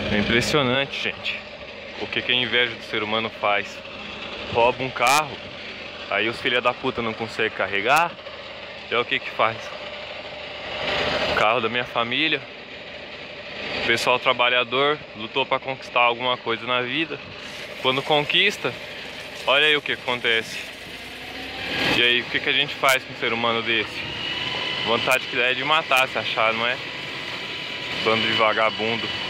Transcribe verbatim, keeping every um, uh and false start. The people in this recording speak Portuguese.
É impressionante, gente, o que, que a inveja do ser humano faz. Rouba um carro, aí os filha da puta não conseguem carregar, e é o que que faz? O carro da minha família, o pessoal trabalhador, lutou para conquistar alguma coisa na vida. Quando conquista, olha aí o que acontece. E aí, o que, que a gente faz com um ser humano desse? Vontade que dá é de matar, se achar, não é? Bando de vagabundo.